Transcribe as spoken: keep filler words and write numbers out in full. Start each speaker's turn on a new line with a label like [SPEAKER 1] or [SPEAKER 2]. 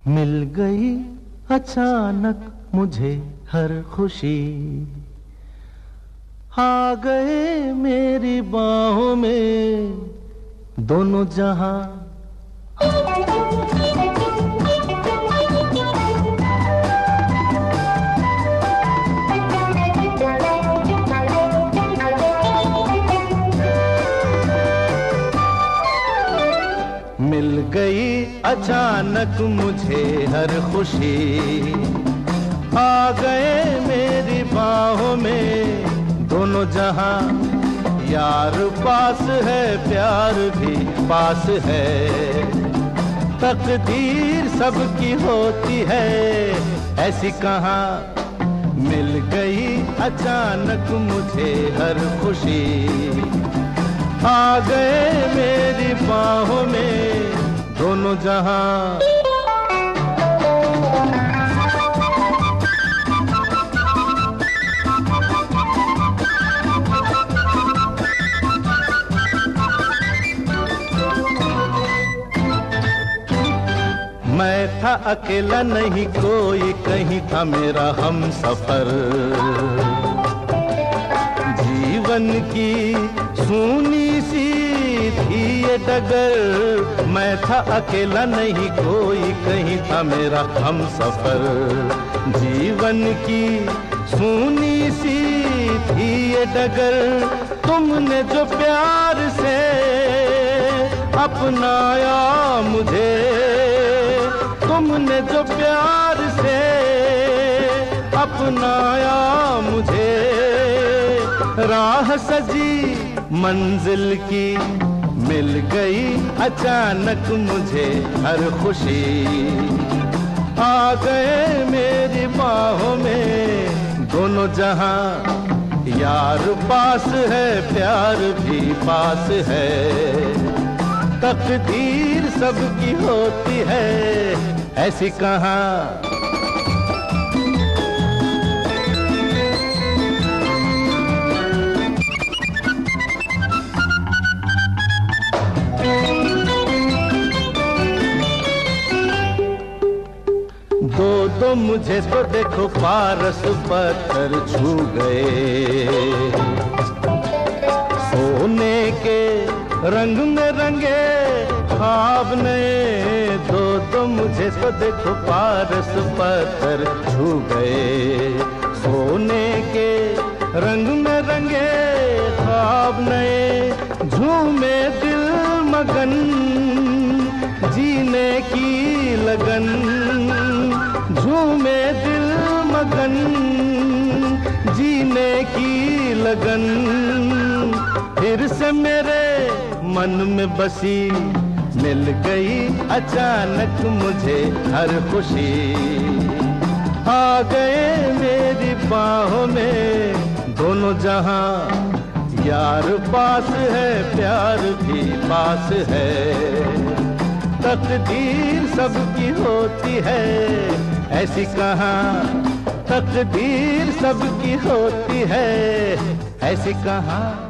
[SPEAKER 1] मिल गई अचानक मुझे हर खुशी, आ गए मेरी बाहों में दोनों जहां। मिल गई अचानक मुझे हर खुशी, आ गए मेरी बाहों में दोनों जहां। यार पास है प्यार भी पास है, तकदीर सबकी होती है ऐसी कहाँ। मिल गई अचानक मुझे हर खुशी, आ गए मेरी बाहों में दोनों जहां। मैं था अकेला नहीं कोई, कहीं था मेरा हमसफर। जीवन की सूनी सी थी ये डगर, मैं था अकेला नहीं कोई, कहीं था मेरा हमसफर। जीवन की सूनी सी थी ये डगर, तुमने जो प्यार से अपनाया मुझे, तुमने जो प्यार से अपनाया मुझे। राह सजी मंजिल की, मिल गई अचानक मुझे हर खुशी, आ गए मेरी बाहों में दोनों जहां। यार पास है प्यार भी पास है, तकदीर सबकी होती है ऐसी कहाँ। दो दो मुझे तो देखो पारस पत्थर छू गए, सोने के रंग में रंगे ख्वाब नए। दो दो मुझे तो देखो पारस पत्थर छू गए, सोने के रंग में रंगे ख्वाब नए। झूमे दिल मगन जीने की लगन, झूमे दिल मगन जीने की लगन। फिर से मेरे मन में बसी, मिल गई अचानक मुझे हर खुशी, आ गए मेरी बाहों में दोनों जहां। यार पास है प्यार भी पास है, तकदीर सबकी होती है ऐसी कहाँ। तकदीर सबकी होती है ऐसी कहाँ।